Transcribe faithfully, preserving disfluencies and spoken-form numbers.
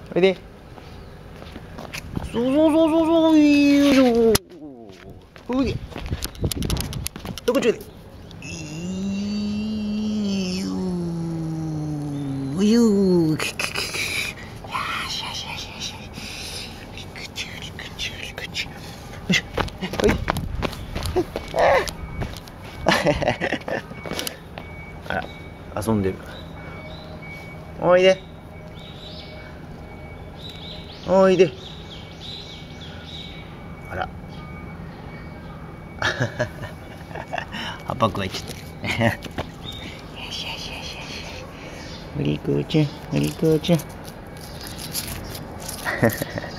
おいで。そうそうそうそうそう、よいしょ。おいで。どこちょいで。いよよー。よしよしよしよし。リクチュリクチュリクチュ。よいしょ。おいで。あら、遊んでる。おいで。おいで。あら。葉っぱくわえちゃった。よしよしよしよし。おりこちゃん、おりこちゃん。